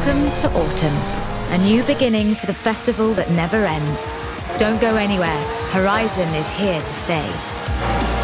Welcome to autumn, a new beginning for the festival that never ends. Don't go anywhere, Horizon is here to stay.